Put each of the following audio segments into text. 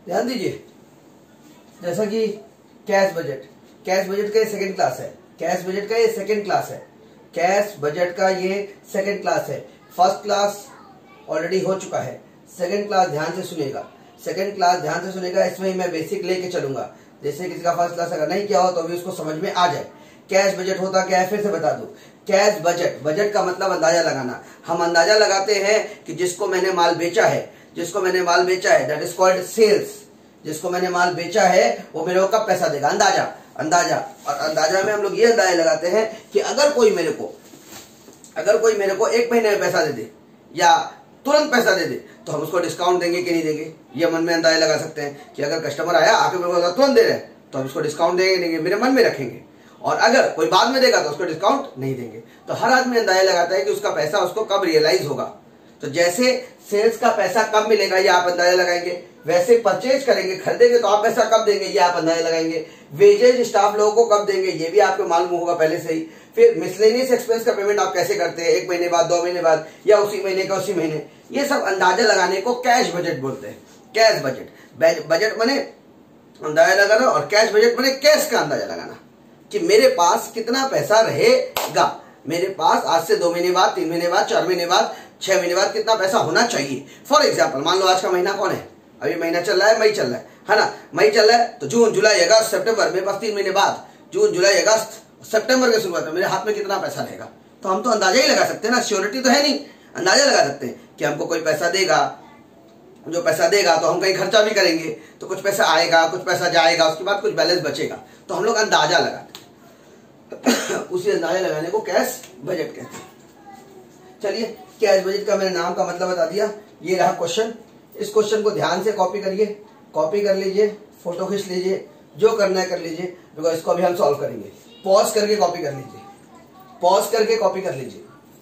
ध्यान दीजिए, जैसा कि कैश बजट, कैश बजट का ये सेकंड क्लास है, कैश बजट का ये सेकंड क्लास है, कैश बजट का ये सेकंड क्लास है। फर्स्ट क्लास ऑलरेडी हो चुका है, सेकंड क्लास ध्यान से सुनेगा, सेकंड क्लास ध्यान से सुनेगा। इसमें मैं बेसिक लेके चलूंगा, जैसे किसी का फर्स्ट क्लास अगर नहीं किया हो तो भी उसको समझ में आ जाए। कैश बजट होता क्या है फिर से बता दूं। कैश बजट, बजट का मतलब अंदाजा लगाना। हम अंदाजा लगाते हैं कि जिसको मैंने माल बेचा है, जिसको मैंने माल बेचा है, दैट इज कॉल्ड सेल्स। जिसको मैंने माल बेचा है वो मेरे को कब पैसा देगा, अंदाजा, अंदाजा। और अंदाजा में हम लोग ये अंदाजा लगाते हैं कि अगर कोई मेरे को 1 महीने में पैसा दे दे या तुरंत पैसा दे दे तो हम उसको डिस्काउंट देंगे कि नहीं देंगे। ये मन में अंदाजा लगा सकते हैं कि अगर कस्टमर आया आके मेरे को तुरंत दे रहे हैं तो हम उसको डिस्काउंट देंगे नहीं, मेरे मन में रखेंगे। और अगर कोई बाद में देगा तो उसको डिस्काउंट नहीं देंगे। तो हर आदमी अंदाजा लगाता है कि उसका पैसा उसको कब रियलाइज होगा। तो जैसे सेल्स का पैसा कब मिलेगा ये आप अंदाजा लगाएंगे, वैसे परचेज करेंगे, खरीदेंगे तो आप पैसा कब देंगे ये आप अंदाजा लगाएंगे। वेजेज स्टाफ लोगों को कब देंगे ये भी आपको मालूम होगा पहले से ही। फिर मिसलेनियस एक्सपेंस का पेमेंट आप कैसे करते हैं, 1 महीने बाद, 2 महीने बाद, या उसी महीने का उसी महीने, ये सब अंदाजा लगाने को कैश बजट बोलते हैं। कैश बजट, बजट माने अंदाजा लगाना और कैश बजट माने कैश का अंदाजा लगाना कि मेरे पास कितना पैसा रहेगा, मेरे पास आज से 2 महीने बाद, 3 महीने बाद, 4 महीने बाद, 6 महीने बाद कितना पैसा होना चाहिए। फॉर एग्जाम्पल मान लो आज का महीना कौन है, अभी महीना चल रहा है, मई चल रहा है ना, मई चल रहा है तो जून जुलाई अगस्त सितंबर, मेरे पास 3 महीने बाद, जून जुलाई अगस्त सितंबर के शुरुआत में मेरे हाथ में कितना पैसा रहेगा। तो हम तो अंदाजा ही लगा सकते हैं ना, श्योरिटी तो है नहीं, अंदाजा लगा सकते हैं कि हमको कोई पैसा देगा, जो पैसा देगा तो हम कहीं खर्चा भी करेंगे, तो कुछ पैसा आएगा, कुछ पैसा जाएगा, उसके बाद कुछ बैलेंस बचेगा, तो हम लोग अंदाजा लगाते हैं। उसी अंदाजा लगाने को कैश बजट कहते हैं। चलिए, कैश बजट का मैंने नाम का मतलब बता दिया। ये रहा क्वेश्चन, इस क्वेश्चन को ध्यान से कॉपी करिए, कॉपी कर लीजिए, फोटो खींच लीजिए, जो करना है कर लीजिए, बिकॉज इसको अभी हम सॉल्व करेंगे। पॉज करके कॉपी कर लीजिए, पॉज करके कॉपी कर लीजिए।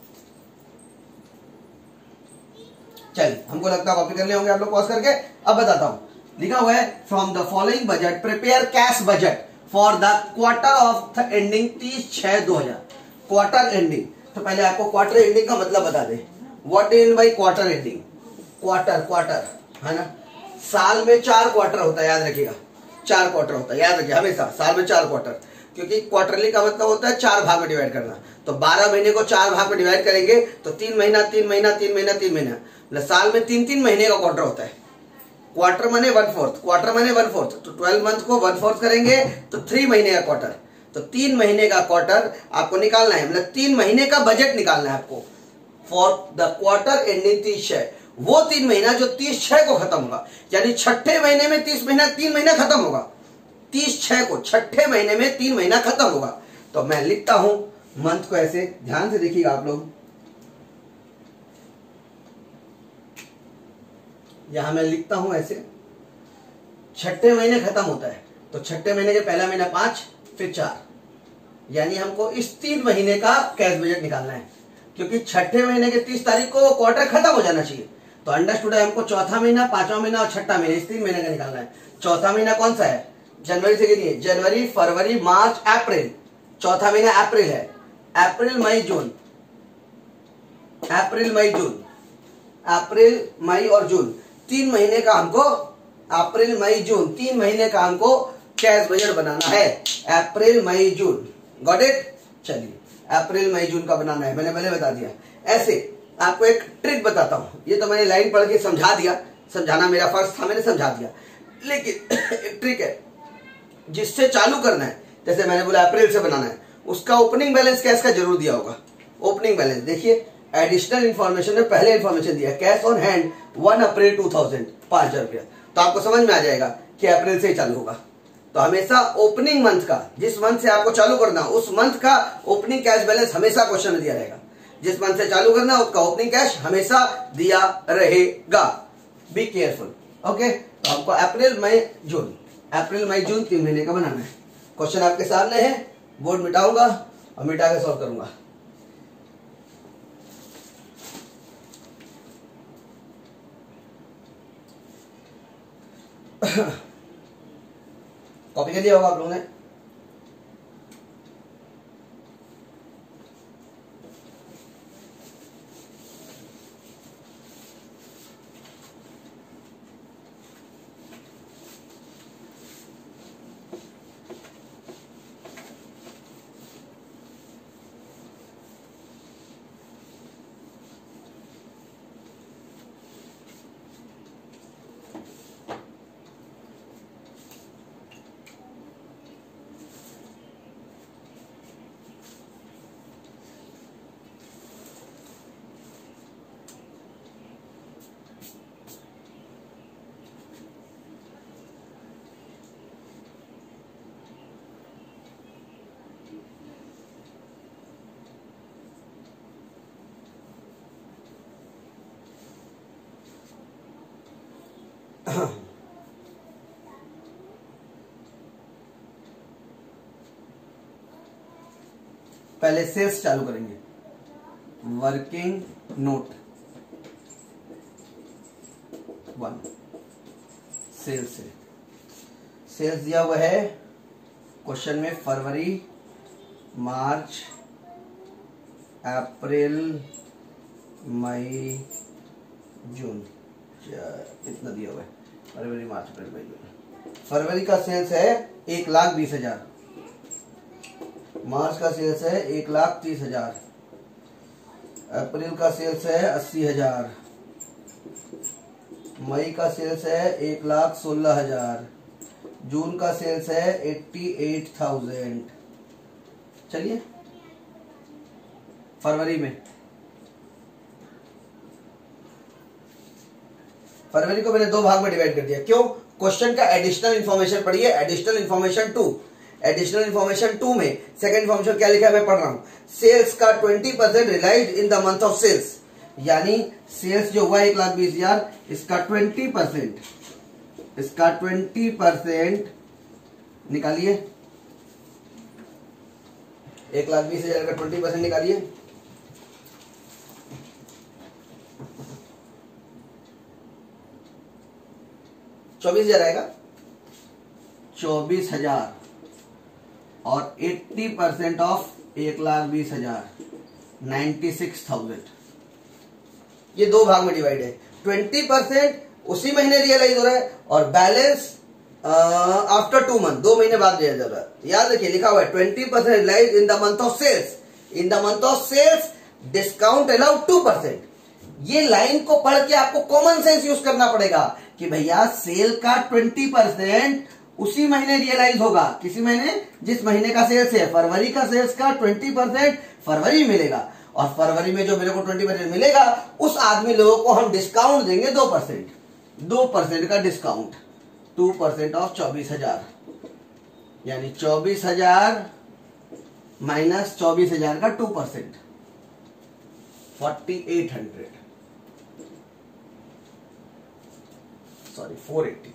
चलिए, हमको लगता है कॉपी कर लिए होंगे आप लोग पॉज करके। अब बताता हूं, लिखा हुआ है from the following budget prepare cash budget for the quarter of the ending 30/6/2000। Quarter ending, तो पहले आपको क्वार्टर एंडिंग का मतलब बता दें। What in by quarter ending, quarter, quarter है ना, साल में 4 क्वार्टर होता है, याद रखिएगा 4 क्वार्टर होता है, याद रखिए हमेशा साल में 4 क्वार्टर, क्योंकि क्वार्टरली का मतलब होता है 4 भाग में डिवाइड करना। तो 12 महीने को 4 भाग में डिवाइड करेंगे तो 3 महीना 3 महीना 3 महीना 3 महीना, मतलब साल में 3-3 महीने का क्वार्टर होता है। क्वार्टर माने 1/4, क्वार्टर माने 1/4, तो 12 मंथ को 1/4 करेंगे तो 3 महीने का क्वार्टर। तो 3 महीने का क्वार्टर आपको निकालना है, मतलब 3 महीने का बजट निकालना है आपको फॉर द क्वार्टर एंडिंग 30/6। वो 3 महीना जो 30/6 को खत्म होगा, यानी छठे महीने में 30 महीना 3 महीना खत्म होगा, 30/6 को छठे महीने में 3 महीना खत्म होगा। तो मैं लिखता हूं मंथ को ऐसे, ध्यान से देखिएगा आप लोग, यहां मैं लिखता हूं ऐसे, छठे महीने खत्म होता है तो छठे महीने के पहला महीना 5 फिर 4, यानी हमको इस 3 महीने का कैश बजट निकालना है, क्योंकि छठे महीने के 30 तारीख को क्वार्टर खत्म हो जाना चाहिए। तो अंडरस्टूड है, हमको चौथा महीना, 5वां महीना और छठा महीना, इस 3 महीने का निकालना है। चौथा महीना कौन सा है, जनवरी से गिनिए, जनवरी फरवरी मार्च अप्रैल, चौथा महीना अप्रैल है, अप्रैल मई जून, अप्रैल मई जून, अप्रैल मई और जून, 3 महीने का हमको, अप्रैल मई जून 3 महीने का हमको कैश बजट बनाना है, अप्रैल मई जून, गॉट इट। चलिए, अप्रैल मई जून का बनाना है, मैंने पहले बता दिया। ऐसे आपको एक ट्रिक बताता हूं, ये तो मैंने लाइन पढ़ के समझा दिया, समझाना मेरा फर्ज था, मैंने समझा दिया, लेकिन एक ट्रिक है जिससे चालू करना है। जैसे मैंने बोला अप्रैल से बनाना है, उसका ओपनिंग बैलेंस कैश का जरूर दिया होगा। ओपनिंग बैलेंस देखिए, एडिशनल इंफॉर्मेशन में पहले इंफॉर्मेशन दिया, कैश ऑन हैंड 1 अप्रैल 2000, 5,000 रुपया, तो आपको समझ में आ जाएगा कि अप्रैल से ही चालू होगा। तो हमेशा ओपनिंग मंथ का, जिस मंथ से आपको चालू करना उस मंथ का ओपनिंग कैश बैलेंस हमेशा क्वेश्चन में दिया रहेगा। जिस मंथ से चालू करना उसका ओपनिंग कैश हमेशा दिया रहेगा, बी केयरफुल। ओके, तो आपको अप्रैल मई जून, अप्रैल मई जून 3 महीने का बनाना है। क्वेश्चन आपके सामने है, बोर्ड मिटाऊंगा और मिटा के सॉल्व करूंगा। कॉपी कर लिया होगा आप लोगों ने। पहले सेल्स चालू करेंगे। वर्किंग नोट 1 सेल्स है। सेल्स दिया हुआ है क्वेश्चन में फरवरी, मार्च, अप्रैल, मई, जून, इतना दिया हुआ है। फरवरी, मार्च, अप्रैल, मई, जून। फरवरी का सेल्स है 1,20,000, मार्च का सेल्स है 1,30,000, अप्रैल का सेल्स है 80,000, मई का सेल्स है 1,16,000, जून का सेल्स है 88,000। चलिए फरवरी में, फरवरी को मैंने 2 भाग में डिवाइड कर दिया। क्यों? क्वेश्चन का एडिशनल इंफॉर्मेशन पढ़िए, एडिशनल इंफॉर्मेशन 2। एडिशनल इंफॉर्मेशन 2 में सेकंड इंफॉर्मेशन क्या लिखा है मैं पढ़ रहा हूं। सेल्स का 20% realized in the month of sales, यानी सेल्स जो हुआ 1,20,000, इसका 20% निकालिए। 1,20,000 का 20% निकालिए। 24,000 आएगा। 24,000 और 80% ऑफ 1,20,000 96,000। ये 2 भाग में डिवाइड है। 20% उसी महीने रियलाइज हो रहा है और बैलेंस आफ्टर 2 मंथ, 2 महीने बाद रियलाइज हो रहा है। याद रखिए लिखा हुआ है 20% realize in the month of sales. In the month of sales discount allowed 2%। ये लाइन को पढ़ के आपको कॉमन सेंस यूज करना पड़ेगा कि भैया सेल का 20% उसी महीने रियलाइज होगा। किसी महीने? जिस महीने का सेल्स है। फरवरी का सेल्स का 20% फरवरी मिलेगा और फरवरी में जो मेरे को 20% मिलेगा उस आदमी लोगों को हम डिस्काउंट देंगे 2%। 2% का डिस्काउंट, 2% ऑफ 24,000, यानी 24,000 माइनस 24,000 का 2%, 4,800, सॉरी 480।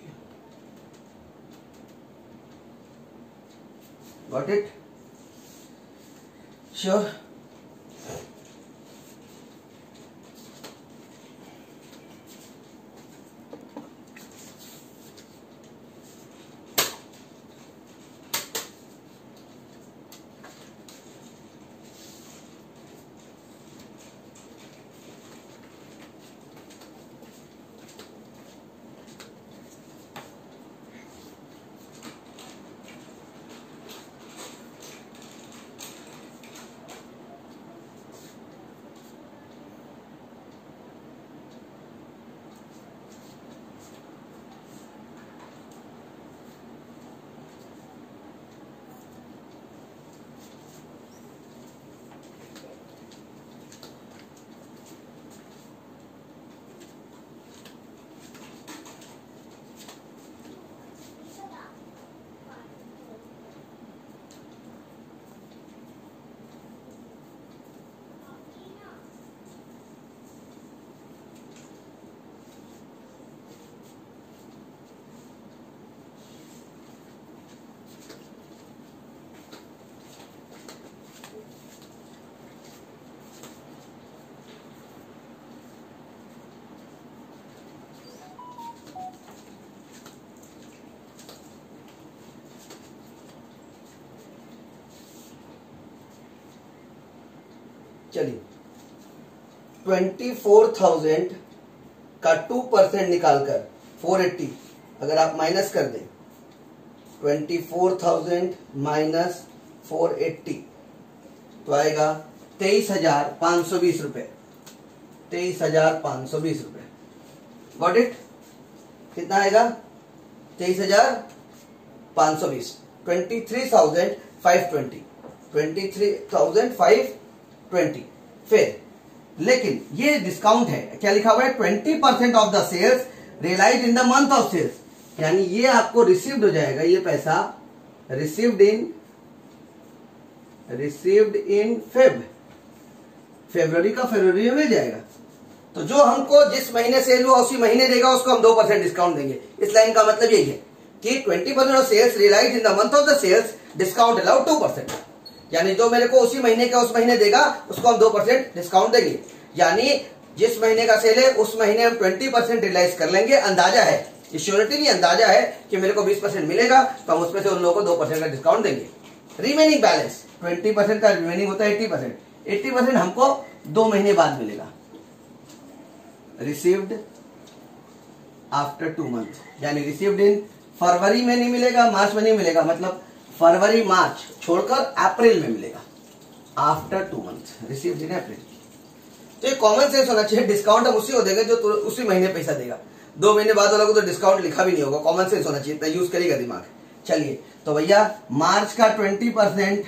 Got it? श्योर? चलिए 24,000 का 2% निकालकर 480 अगर आप माइनस कर दें, 24,000 माइनस 480 तो आएगा 23,520 रुपए। 23,520 रुपए। Got it? कितना आएगा? 23,520, 23,520, 23,520। फिर लेकिन ये डिस्काउंट है, क्या लिखा हुआ है? 20% of the sales realise in the month of sales, यानी ये आपको रिसीव्ड हो जाएगा, ये पैसा रिसीव्ड इन फरवरी का फरवरी में मिल जाएगा। तो जो हमको जिस महीने सेल हुआ उसी महीने देगा, उसको हम 2% डिस्काउंट देंगे। इस लाइन का मतलब यही है कि 20% of sales realise in the month of the sales, discount allowed 2%। यानी जो मेरे को उसी महीने का उस महीने देगा उसको हम 2% डिस्काउंट देंगे। यानी जिस महीने का सेल है उस महीने हम 20% रियलाइज कर लेंगे। अंदाजा है, ये श्योरिटी नहीं, अंदाजा है कि मेरे को 20% मिलेगा तो हम उसमें से उन लोगों को 2% का डिस्काउंट देंगे। रिमेनिंग बैलेंस 20% का रिमेनिंग होता है 80%। 80% हमको 2 महीने बाद मिलेगा। रिसीव्ड आफ्टर 2 मंथ, यानी रिसीव्ड इन फरवरी में नहीं मिलेगा, मार्च में नहीं मिलेगा, मतलब फरवरी मार्च छोड़कर अप्रैल में मिलेगा। After 2 month received in April. तो ये कॉमन सेंस होना चाहिए। डिस्काउंट हम उसी को देंगे जो उसी महीने पैसा देगा। 2 महीने बाद वाला को तो डिस्काउंट लिखा भी नहीं होगा। कॉमन सेंस होना चाहिए, इतना यूज करेगा दिमाग। चलिए तो भैया मार्च का 20%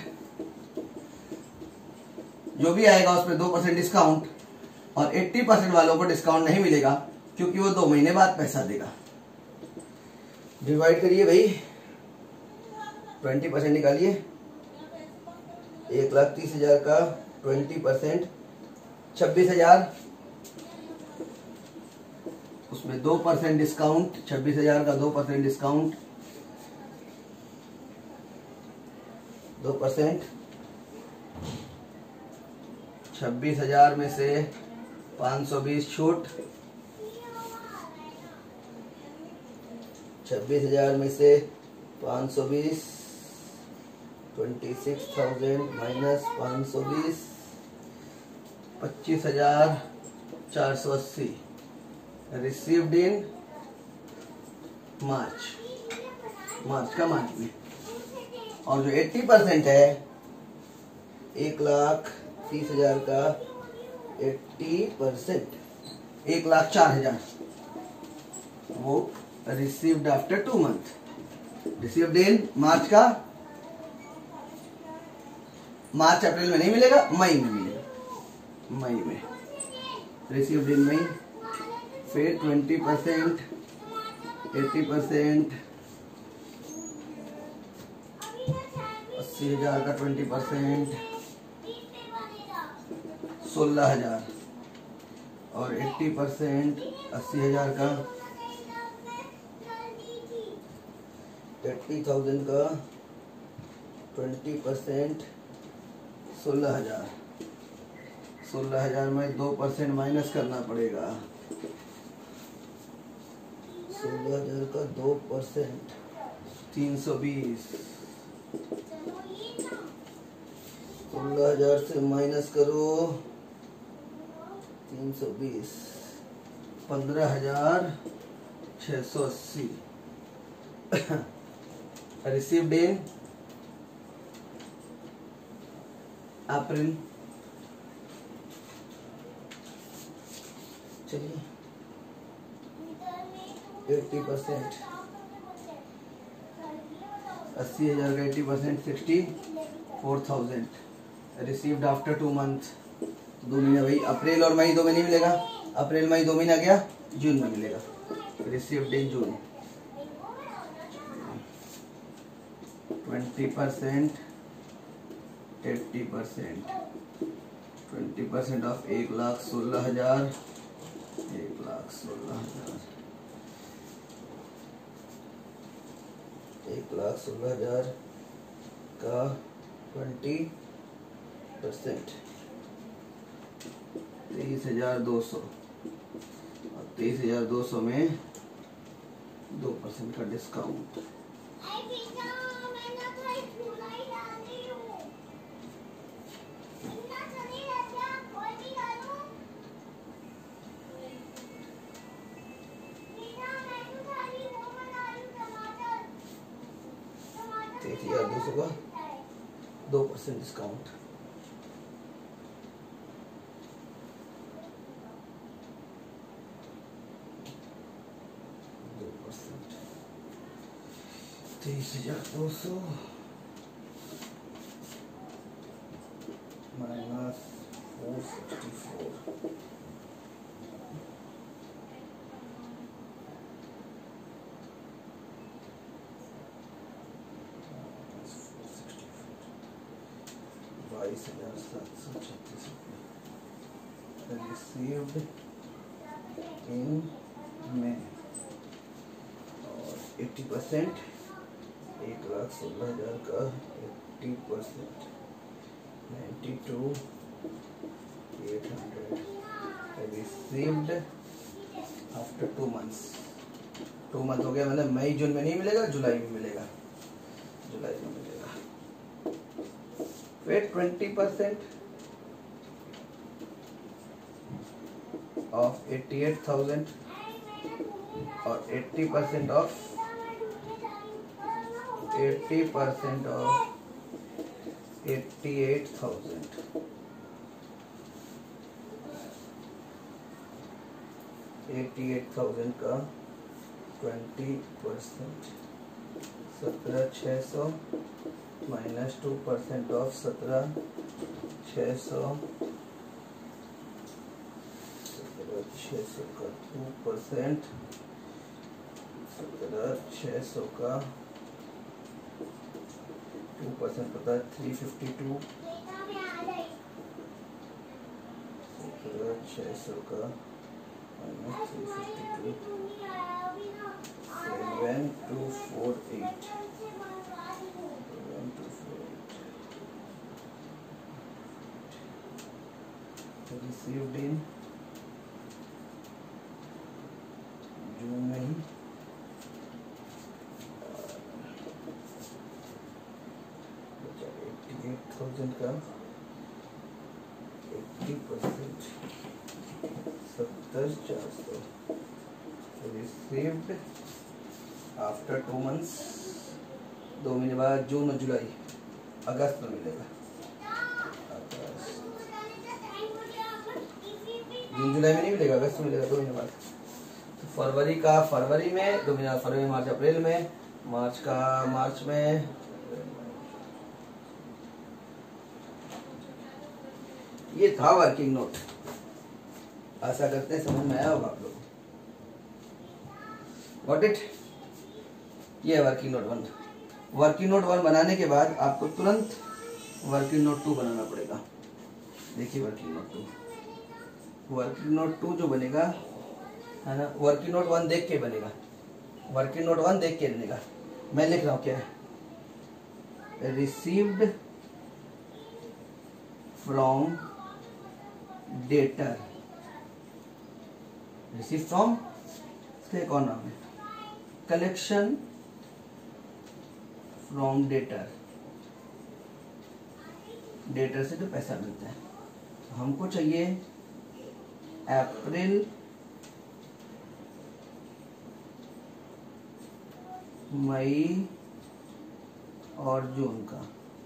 जो भी आएगा उसमें 2% डिस्काउंट, और 80% वालों को डिस्काउंट नहीं मिलेगा क्योंकि वो 2 महीने बाद पैसा देगा। डिवाइड करिए भाई, 20% निकालिए। 1,30,000 का 20% 26,000, उसमें 2% डिस्काउंट, 26,000 का 2% डिस्काउंट, 2%, 26,000 में से 520 छूट, 26,000 में से 520, 26,000 माइनस 520, 25,480 रिसीव्ड इन मार्च का मार्च में। और जो 80% है 1,30,000 का 80%, 1,04,000 वो received after 2 month. Received in March का, मार्च अप्रैल में नहीं मिलेगा, मई में मिलेगा। मई में रिसीव्ड इन मई। फिर 20%, 80%, 80,000 का 20%, 16,000, और 80% 80,000 का 80,000 का 20% 16,000। 16,000 में 2% माइनस करना पड़ेगा। 16,000 का 2% 320। 16,000 से माइनस करो 320, 15,680 रिसीव्ड इन अप्रैल। चलिए 80%, 80,000 का 80% 64,000 रिसीव्ड आफ्टर 2 मंथ। 2 महीने भाई, अप्रैल और मई 2 महीने मिलेगा। अप्रैल मई 2 महीना गया, जून में मिलेगा। रिसीव्ड इन जून 20%, 80%, 20% ऑफ 1,16,000, 1,16,000, 1,16,000 का 20%, 23,200, और 23,200 में 2% का डिस्काउंट। का 2% डिस्काउंट। $23,200 माइनस 464, $22,736 रिसीव्ड इन में, और 80%, 1,16,000 का 80%, 92,800 रिसीव्ड आफ्टर 2 months। 2 month हो गया, मतलब मई जून में नहीं मिलेगा, जुलाई में मिलेगा, जुलाई में मिलेगा। फिर 20% ऑफ 88,000 और 80% ऑफ 88,000। 88,000 का 20% 17,600 माइनस 2% ऑफ 17,600 का 2% 17,600 का 2% पता है 352 17,600 का 352 7248 रिसीव्ड इन जून में ही 88,000 का 80% 70,400 रिसीव्ड आफ्टर 2 months। 2 महीने बाद जून और जुलाई, अगस्त में मिलेगा। जून जुलाई में नहीं मिलेगा, अगस्त में मिलेगा 2 महीने बाद। तो फरवरी का फरवरी में, 2 महीने बाद फरवरी, मार्च अप्रैल में, मार्च का मार्च में। ये था वर्किंग नोट। आशा करते हैं समझ में आया होगा आप लोग। Got it? ये है वर्किंग नोट 1। वर्किंग नोट 1 बनाने के बाद आपको तुरंत वर्किंग नोट 2 बनाना पड़ेगा। देखिए वर्किंग नोट 2, वर्किंग नोट 2 जो बनेगा है ना, वर्किंग नोट 1 देख के बनेगा। वर्किंग नोट 1 देख के बनेगा। मैं लिख रहा हूं क्या है, received from debtor. Receive from, इसका एक और नाम है कलेक्शन फ्रॉम डेटर। डेटर से जो पैसा मिलता है, हमको चाहिए अप्रैल मई और जून का।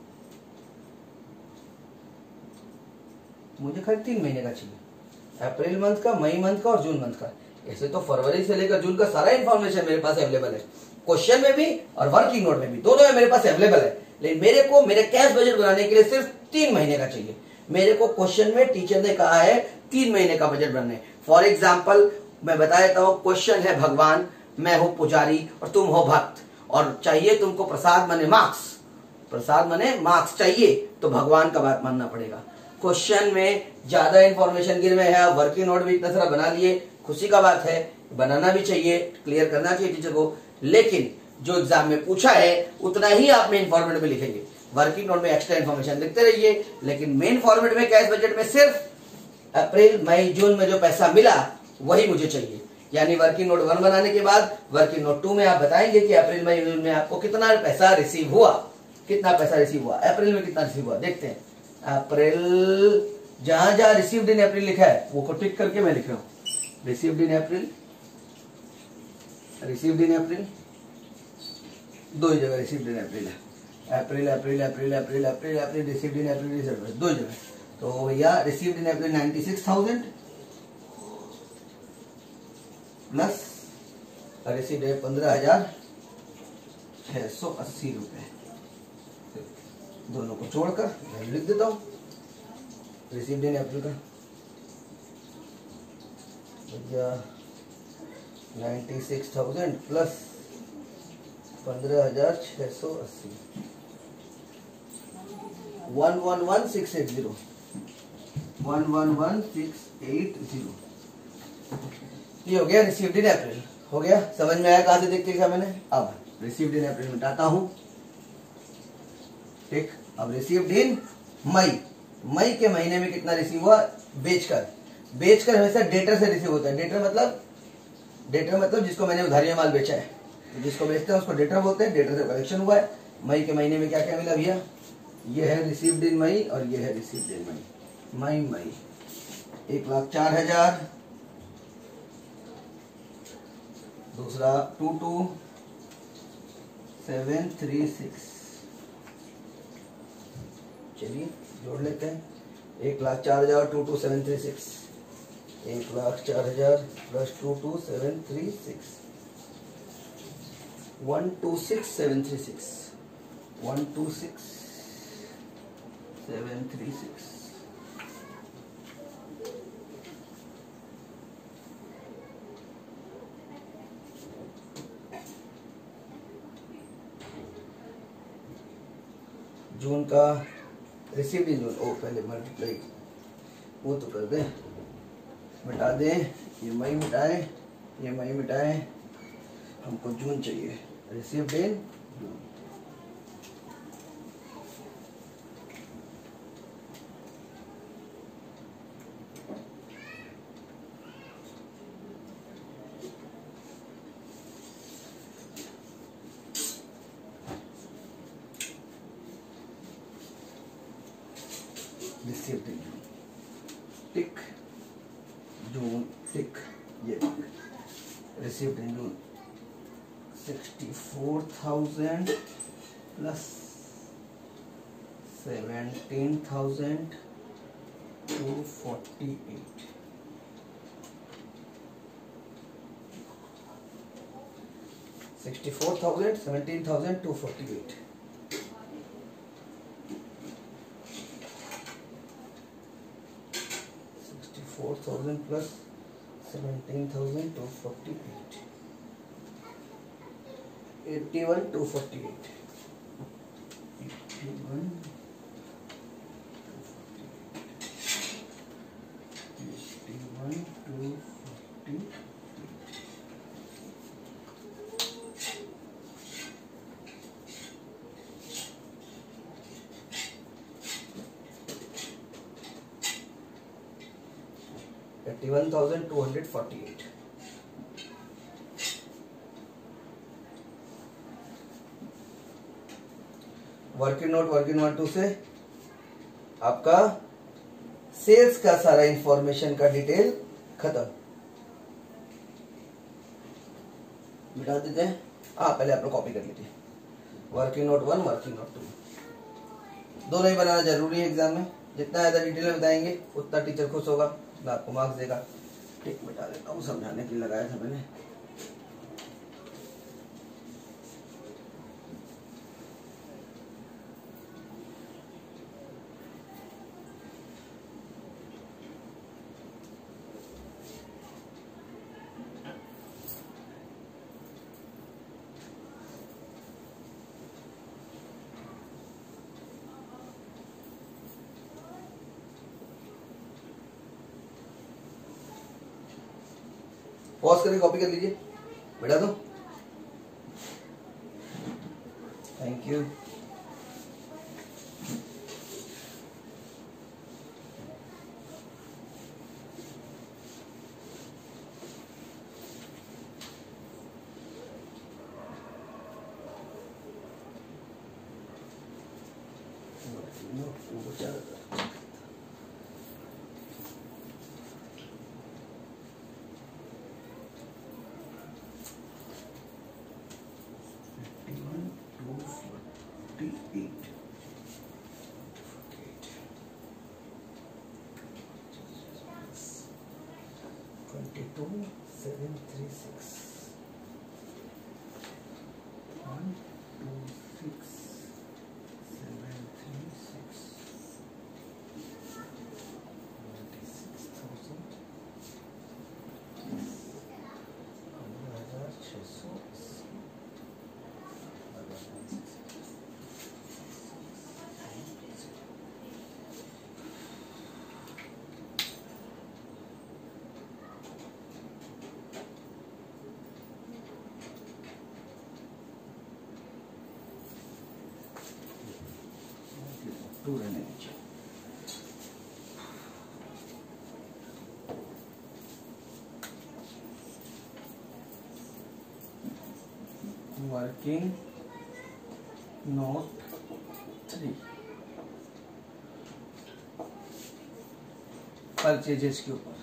मुझे खाली 3 महीने का चाहिए, अप्रैल मंथ का, मई मंथ का और जून मंथ का। ऐसे तो फरवरी से लेकर जून का सारा इंफॉर्मेशन मेरे पास अवेलेबल है, क्वेश्चन में भी और वर्किंग नोट में भी, दोनों में मेरे पास अवेलेबल है। लेकिन मेरे को मेरे कैश बजट बनाने के लिए सिर्फ 3 महीने का चाहिए। मेरे को क्वेश्चन में टीचर ने कहा है 3 महीने का बजट बनाने। फॉर एग्जाम्पल मैं बता देता हूँ, क्वेश्चन है भगवान, मैं हूं पुजारी और तुम हो भक्त, और चाहिए तुमको प्रसाद माने मार्क्स, प्रसाद माने मार्क्स चाहिए, तो भगवान का बात मानना पड़ेगा। क्वेश्चन में ज्यादा इंफॉर्मेशन गिर में है, वर्किंग नोट भी इतना सारा बना लिए, खुशी का बात है, बनाना भी चाहिए, क्लियर करना चाहिए टीचर को। लेकिन जो एग्जाम में पूछा है उतना ही आप मेन फॉर्मेट में लिखेंगे, वर्किंग नोट में एक्स्ट्रा इंफॉर्मेशन लिखते रहिए। लेकिन मेन फॉर्मेट में कैश बजट में सिर्फ अप्रैल मई जून में जो पैसा मिला वही मुझे चाहिए। यानी वर्किंग नोट 1 बनाने के बाद वर्किंग नोट 2 में आप बताएंगे कि अप्रैल मई जून में आपको कितना पैसा रिसीव हुआ, कितना पैसा रिसीव हुआ, अप्रैल में कितना रिसीव हुआ। देखते हैं अप्रैल, जहां जहां रिसीव्ड इन अप्रैल लिखा है वो को टिक करके मैं लिख रहा हूं, received in April, received in अप्रैल, 2 जगह रिसीव्ड इन अप्रैल है, अप्रैल अप्रैल अप्रैल अप्रैल अप्रैल अप्रैल रिसीव्ड इन अप्रैल 2 जगह। तो भैया received in April 96,000 plus received है 15,680 रुपए, दोनों को छोड़कर वैल्यू लिख देता हूं। रिसीव्ड इन अप्रैल का भैया 96,000 प्लस 15,680, 111,680, 111,680। ये हो गया रिसीव्ड इन अप्रैल। हो गया, समझ में आया कहां से देख के लिखा मैंने। अब रिसीव्ड इन अप्रैल मिटाता हूं, ठीक। अब रिसीव्ड इन मई, मई के महीने में कितना रिसीव हुआ बेचकर। बेचकर हमेशा डेटर से रिसीव होता है। डेटर मतलब जिसको मैंने उधारी में माल बेचा है, तो जिसको बेचते हैं उसको डेटर बोलते हैं। डेटर से कलेक्शन हुआ है। मई के महीने में क्या क्या मिला भैया, ये है रिसीव्ड इन मई और ये है रिसीव्ड इन मई। मई 1,04,000, दूसरा 22,736। चलिए जोड़ लेते हैं। 1,04,000 22,736, 1,04,000 प्लस 22,736, 126,736, 126,736। जून का रिसीव्ड इन जून, ओ पहले मल्टीप्लाई वो तो कर दें, मिटा दें, ये मई मिटाएं, ये मई मिटाएं, हमको जून चाहिए। Received in June, received in June, tick, June tick, ये received in June 64,000 plus 17,248, 64,000 17,248। 4,000 plus 17,248, 81,248, 81,248। $81,248। Working note working 1 2 से आपका सेल्स का सारा इंफॉर्मेशन का डिटेल खत्म। मिटा देते हैं। पहले आप लोग कॉपी कर लीजिए। वर्किंग नोट 1 वर्किंग नोट 2 दोनों ही बनाना जरूरी है एग्जाम में। जितना ज्यादा डिटेल में बताएंगे उतना टीचर खुश होगा, उतना आपको मार्क्स देगा। टिक मिटा देता हूँ, समझाने के लिए लगाया था मैंने। पॉज करके कॉपी कर लीजिए, मिटा दो। Thank you. रहने दीजिए। वर्किंग नोट 3 परचेजेस के ऊपर,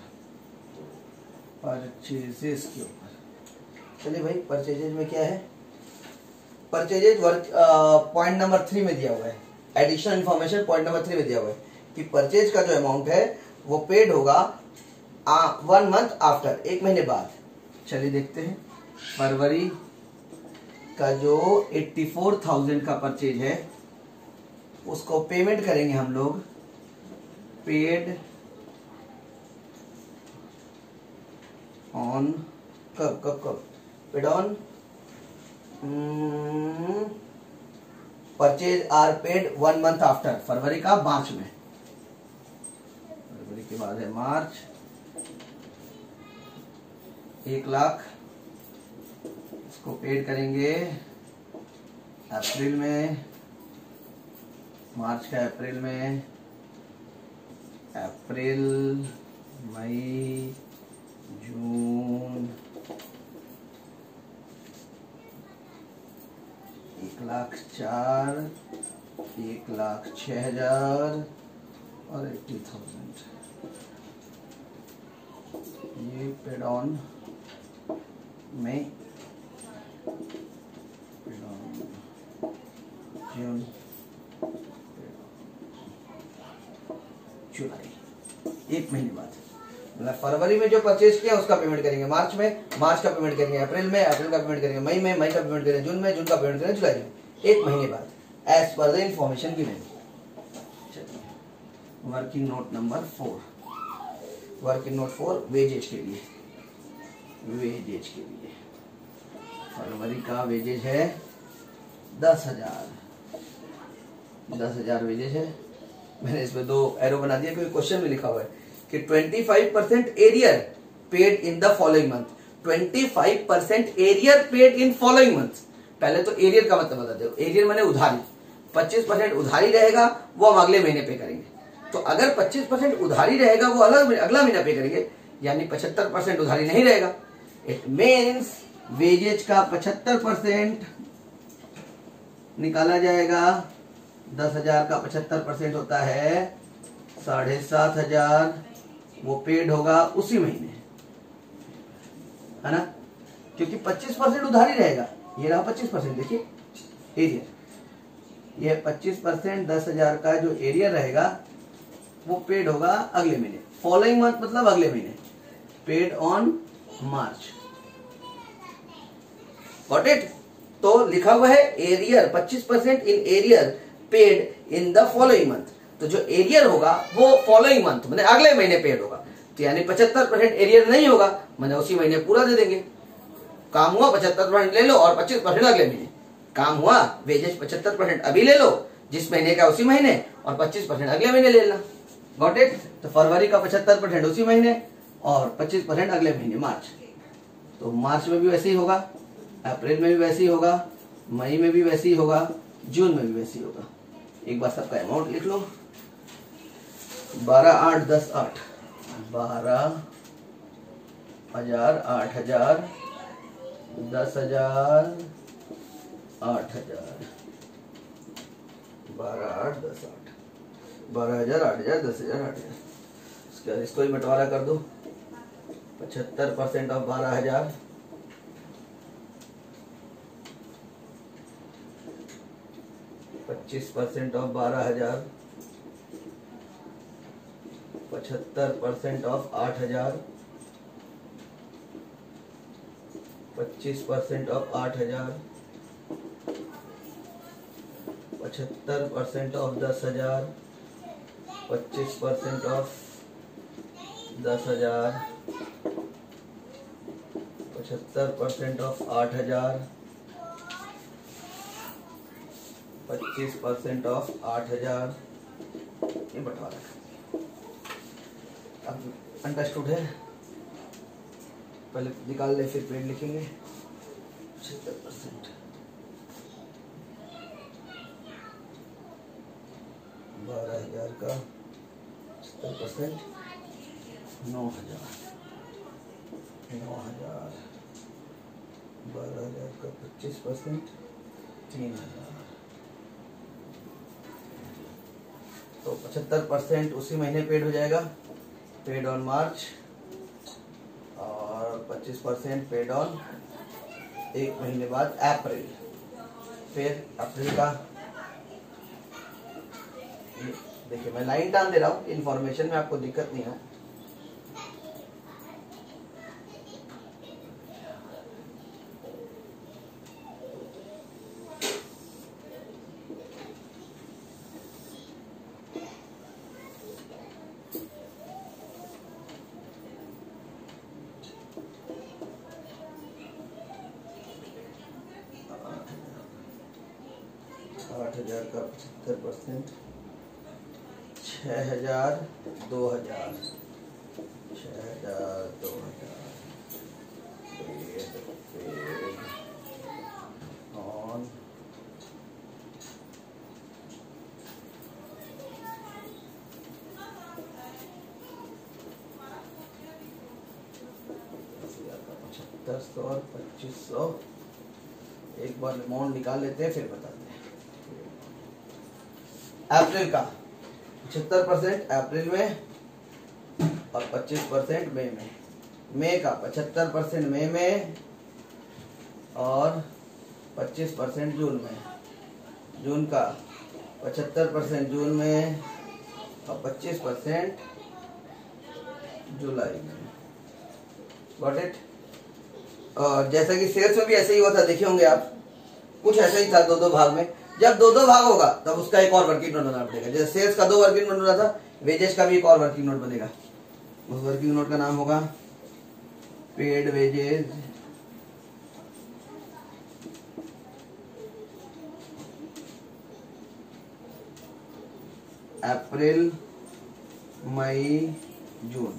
परचेजेस के ऊपर। चलिए भाई, परचेजेज में क्या है, परचेजेज वर्क पॉइंट नंबर 3 में दिया हुआ है, एडिशनल इंफॉर्मेशन पॉइंट नंबर 3 में दिया हुआ है कि परचेज का जो अमाउंट है वो पेड होगा 1 मंथ आफ्टर, 1 महीने बाद। चलिए देखते हैं, फरवरी का जो 84,000 का परचेज है उसको पेमेंट करेंगे हम लोग, पेड ऑन, कब कब कब, paid on, purchase are paid 1 month after, फरवरी का मार्च में, फरवरी के बाद है मार्च, 1 लाख इसको पेड करेंगे अप्रैल में, मार्च का अप्रैल में, अप्रैल मई जून 1,04,000, 1,06,000 और 80,000 ये paid on May, paid on June, July, 1 महीने बाद। मतलब फरवरी में जो परचेज किया उसका पेमेंट करेंगे मार्च में, मार्च का पेमेंट करेंगे अप्रैल में, अप्रैल का पेमेंट करेंगे मई में, मई का पेमेंट करेंगे जून में, जून का पेमेंट करेंगे जुलाई में, 1 महीने बाद, as per the information given. चलिए working note number 4, working note 4 wages के लिए, वेजेज के लिए फरवरी का वेजेज है 10,000, 10,000 वेजेज है। मैंने इसमें 2 एरो बना दिया क्योंकि क्वेश्चन में लिखा हुआ है कि 25% arrear paid in the following month, 25% arrear paid in following month. पहले तो एरियर का मतलब बता दो, एरियर माने उधारी, 25% उधारी रहेगा वो हम अगले महीने पे करेंगे। तो अगर 25% उधारी रहेगा वो अगला महीना पे करेंगे, यानी 75% उधारी नहीं रहेगा। इट मीन्स वेजेज का 75% निकाला जाएगा, 10,000 का 75% होता है 7,500, वो पेड होगा उसी महीने, है ना, क्योंकि 25% उधारी रहेगा। ये रहा 25%, देखिए एरियर, ये 25% 10,000 का जो एरियर रहेगा वो पेड होगा अगले महीने, फॉलोइंग मंथ मतलब अगले महीने, paid on March. Got it? तो लिखा हुआ है arrear 25% in arrear paid in the following month, तो जो एरियर होगा वो फॉलोइंग मंथ मतलब अगले महीने पेड होगा। तो यानी 75% एरियर नहीं होगा, मतलब उसी महीने पूरा दे देंगे। काम हुआ 75% ले लो और 25% अगले महीने, काम हुआ वेजेज 75% अभी ले लो जिस महीने का उसी महीने, और 25% अगले महीने ले लेना। Got it? तो फरवरी का 75% उसी महीने और 25% अगले महीने मार्च। तो मार्च में भी वैसे ही होगा, अप्रैल में भी वैसे ही होगा, मई में भी वैसे ही होगा, जून में भी वैसे ही होगा। एक बार सबका अमाउंट लिख लो, 12, 8, 10, 8, 12,000, 8,000, 10,000, 8,000, 12, 8, 10, 8, 12,000, 8,000, 10,000, 8,000। इसके बाद इसको ही बंटवारा कर दो, 75% of 12,000, 25% of 12,000, 75% of 8,000, 25% of 8,000, 75% of 10,000, 25% of 10,000, 75% of 8,000, 25% of 8,000। ये बंटवारा अब अंडरस्टूड है? पहले निकाल ले फिर पेड लिखेंगे। 75% 12,000 का 70%, 9,000, 9,000, 12,000 का 25%, 3,000, तो 75% उसी महीने पेड हो जाएगा, पेड ऑन मार्च, और 25% पेड ऑन एक महीने बाद अप्रैल। फिर अप्रैल का देखिए मैं लाइन टान दे रहा हूँ, इन्फॉर्मेशन में आपको दिक्कत नहीं है। आठ हजार का 75%, 6,000, 2,000, 6,000, 2,000 ऑन $7,500 और 2,500। एक बार अमाउंट निकाल लेते हैं फिर बताते हैं। अप्रैल का 75% अप्रैल में और 25% मई में। मई का 75% मई में और 25% जून में। जून का 75% जून में और 25% जुलाई में। Got it. और जैसा कि सेल्स में भी ऐसे ही हुआ था, देखे होंगे आप, कुछ ऐसा ही था, दो भाग में। जब दो भाग होगा तब उसका एक और वर्किंग नोट बनाना पड़ेगा। जैसे सेल्स का 2 वर्किंग नोट बना था, वेजेस का भी एक और वर्किंग नोट बनेगा। उस वर्किंग नोट का नाम होगा पेड वेजेस अप्रैल मई जून।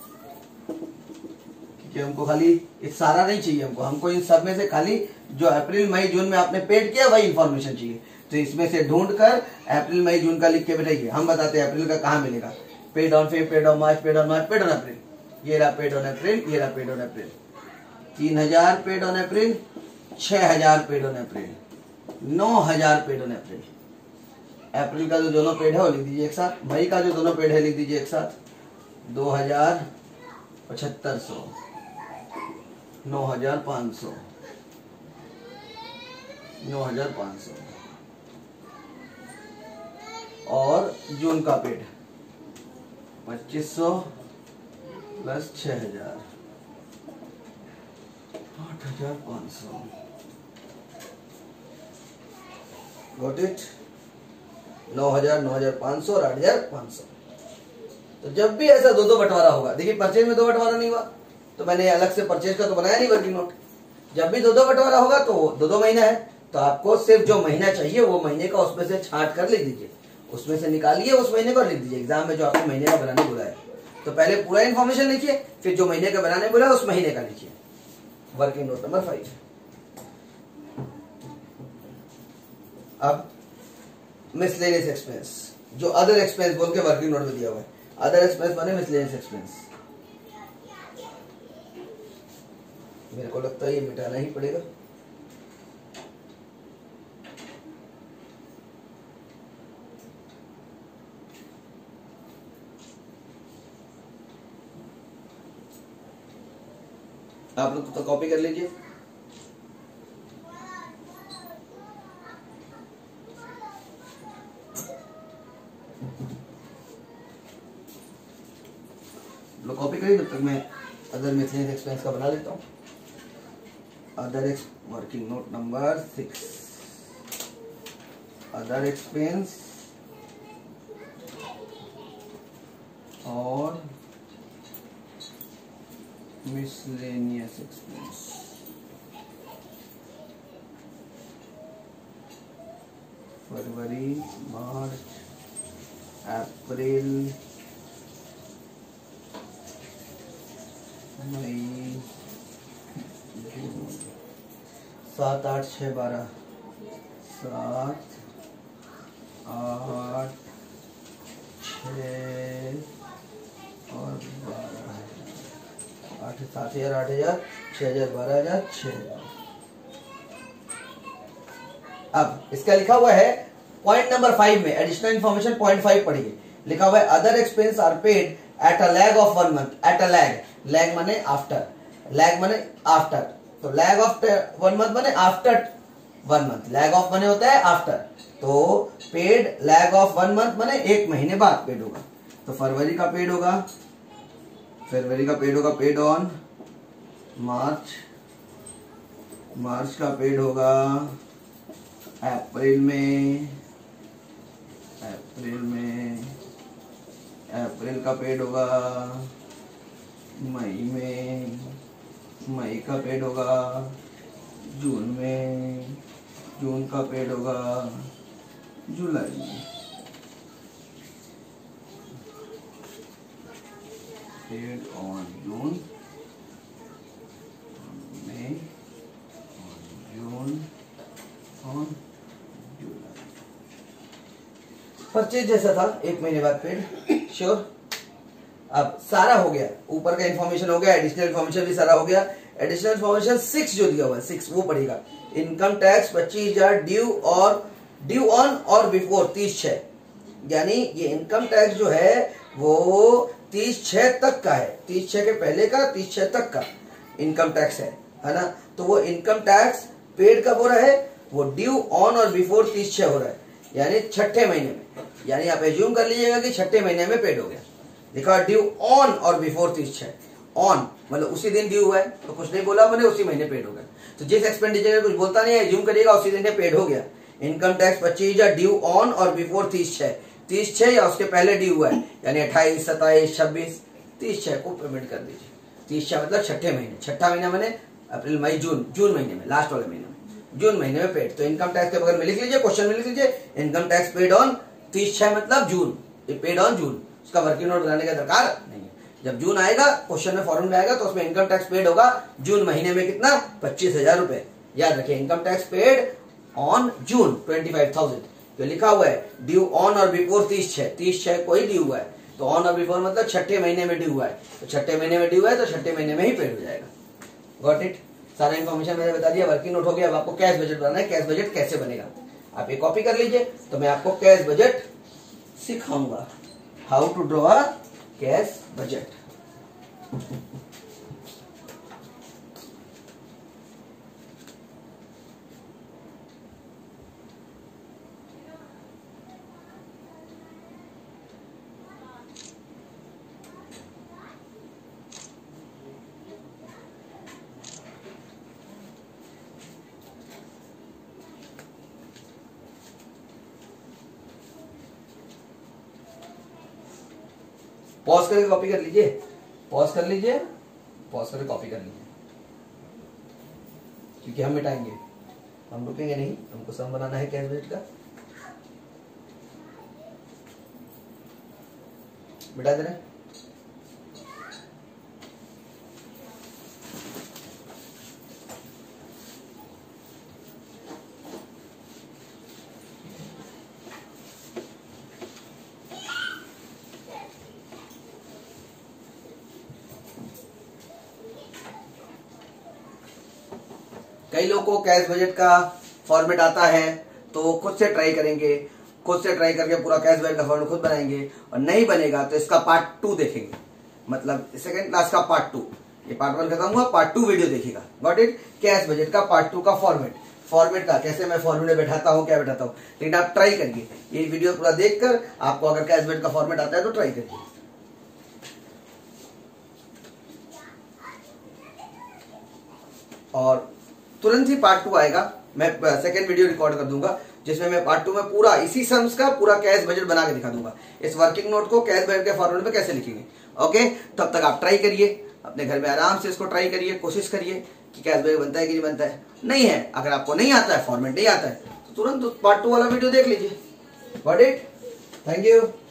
क्योंकि हमको खाली ये सारा नहीं चाहिए, हमको इन सब में से खाली जो अप्रैल मई जून में आपने पेड किया वही इंफॉर्मेशन चाहिए। तो इसमें से ढूंढ कर अप्रैल मई जून का लिख के बैठाइए। हम बताते हैं अप्रैल का कहाँ मिलेगा। Paid on Feb, paid on March, paid on March, paid on April. ये रहा पेड ऑन अप्रैल, ये रहा paid on April. 3,000 paid on April, 6,000 paid on April, 9,000 paid on April. अप्रैल का जो दोनों पेड है वो लिख दीजिए एक साथ। मई का जो दोनों पेड है लिख दीजिए एक साथ। 2,000, 7,500, 9,500, 9,500 और जून का पेड 2,500 प्लस 6,000, 8,500। Got it. 9,000, 9,500 और 8,500। तो जब भी ऐसा दो बंटवारा होगा, देखिए परचेज में 2 बंटवारा नहीं हुआ तो मैंने अलग से परचेज का तो बनाया नहीं वर्किंग नोट। जब भी 2 बंटवारा होगा तो 2 महीना है, तो आपको सिर्फ जो महीना चाहिए वो महीने का उसमें से छांट कर लिख दीजिए, उसमें से निकालिए उस महीने को लिख दीजिए। एग्जाम में जो आपको महीने का बनाने बोला है तो पहले पूरा इन्फॉर्मेशन लिखिए, फिर जो महीने का बनाने बोला है उस महीने का लिखिए। Working note number 5। अब मिसलेनियस एक्सपेंस, जो अदर एक्सपेंस बोल के वर्किंग नोट में दिया हुआ है। अदर एक्सपेंस माने मिसलेनियस एक्सपेंस। मेरे को लगता है ये मिटाना ही पड़ेगा। आप लोग तो कॉपी कर लीजिए। लोग कॉपी करिए, तब तक मैं अदर मिसलेनियस एक्सपेंस का बना लेता हूँ। Other working note number 6। Other expense और मिसलेनियस एक्सपेंस। फरवरी, मार्च, अप्रैल, मई, जून। 7, 8, 6, 12। 7, 8, 6 और 12। 8, 7,000, 8,000, 6,000, 12,000, 6,000। अब इसका लिखा हुआ है पॉइंट नंबर 5 में एडिशनल इन्फॉर्मेशन पॉइंट 5 पढ़िए। लिखा हुआ है other expense are paid at a lag of 1 month. At a lag माने आफ्टर, लैग माने आफ्टर, तो लैग ऑफ 1 मंथ माने आफ्टर 1 मंथ। लैग ऑफ माने होता है आफ्टर, तो पेड लैग ऑफ 1 मंथ माने 1 महीने बाद पेड होगा। तो फरवरी का पेड होगा, फरवरी का पेड होगा पेड ऑन मार्च, मार्च का पेड होगा अप्रैल में, अप्रैल में, अप्रैल का पेड होगा मई में, मई का पेड होगा जून में, जून का पेड होगा जुलाई में। Paid on June, May, June, on July. Purchase जैसा था 1 महीने बाद पेड। श्योर। अब सारा हो गया, ऊपर का इन्फॉर्मेशन हो गया, एडिशनल इन्फॉर्मेशन भी सारा हो गया। एडिशनल इन्फॉर्मेशन 6 जो दिया हुआ है 6 वो पड़ेगा। इनकम टैक्स 25,000 ड्यू ऑन और बिफोर 30/6, यानी ये इनकम टैक्स जो है वो 30/6 तक का है, 30/6 के पहले का 30/6 तक का इनकम टैक्स है ना। तो वो इनकम टैक्स पेड कब हो रहा है, वो ड्यू ऑन और बिफोर 30/6 हो रहा है, यानी 6ठे महीने में। यानी आप एज्यूम कर लीजिएगा कि 6ठे महीने में पेड हो गया। लिखा ड्यू ऑन और बिफोर 30/6, ऑन मतलब उसी दिन ड्यू हुआ है, तो कुछ नहीं बोला मैंने, उसी महीने पेड हो गया। तो जिस एक्सपेंडिचर कुछ बोलता नहीं है, एज्यूम करिएगा उसी दिन पेड हो गया। इनकम टैक्स 25,000 ड्यू ऑन और बिफोर 30/6, 30/6 या उसके पहले ड्यू हुआ है, यानी 28, 27, 26, 30/6 को पेमेंट कर दीजिए। 30/6 मतलब 6ठे महीने, 6ठा महीना मैंने अप्रैल मई जून, जून महीने में, लास्ट वाले महीने में, जून महीने में पेड। तो इनकम टैक्स के बगल में लिख लीजिए, क्वेश्चन में लिख लीजिए इनकम टैक्स पेड ऑन 30/6 मतलब जून, ये पेड ऑन जून। उसका वर्किंग नोट बनाने का दरकार नहीं है। जब जून आएगा क्वेश्चन में फॉर्मूला आएगा तो उसमें इनकम टैक्स पेड होगा जून महीने में कितना, 25,000 रुपए। याद रखिए income tax paid on June 25,000। तो लिखा हुआ है ड्यू ऑन और बिफोर 30/6, 30/6 को ही ड्यू हुआ है, तो ऑन और बिफोर मतलब 6ठे महीने में ड्यू हुआ है, तो 6ठे महीने में ड्यू है तो 6ठे महीने में ही पेड हो जाएगा। Got it. सारा इन्फॉर्मेशन मैंने बता दिया, वर्किंग नोट हो गया। अब आपको कैश बजट बनाना है। कैश बजट कैसे बनेगा आप ये कॉपी कर लीजिए, तो मैं आपको कैश बजट सिखाऊंगा, how to draw a cash budget. Pause करके कॉपी कर लीजिए, पॉज कर लीजिए, पॉज करके कॉपी कर लीजिए, क्योंकि हम मिटाएंगे, हम रुकेंगे नहीं, हमको सम बनाना है कैश बजट का। मिटा दे रहे हैं। कई लोगों को कैश बजट का फॉर्मेट आता है तो खुद से ट्राई करेंगे, खुद से ट्राई करके पूरा कैश बजट का फॉर्मेट खुद बनाएंगे, और नहीं बनेगा तो इसका पार्ट 2 देखेंगे, मतलब सेकंड क्लास का पार्ट 2। ये पार्ट 1 खत्म हुआ, पार्ट 2 वीडियो देखिएगा। Got it. कैश बजट का पार्ट 2 का फॉर्मेट का कैसे मैं फॉर्मूले बैठाता हूँ, क्या बैठाता हूँ, लेकिन आप ट्राई करिए ये वीडियो पूरा देखकर। आपको अगर कैश बजट का फॉर्मेट आता है तो ट्राई करिए। और तुरंत ही पार्ट 2 आएगा, मैं सेकंड वीडियो रिकॉर्ड कर दूंगा जिसमें मैं पार्ट 2 में पूरा इसी सम्स का पूरा कैश बजट बना के दिखा दूंगा। इस वर्किंग नोट को कैश बजट के फॉर्मूले में कैसे लिखेंगे। ओके, तब तक आप ट्राई करिए, अपने घर में आराम से इसको ट्राई करिए, कोशिश करिए कि कैश बजट बनता है कि नहीं बनता है। नहीं है, अगर आपको नहीं आता है, फॉर्मेट नहीं आता है, तो तुरंत पार्ट 2 वाला वीडियो देख लीजिए। Got it. Thank you.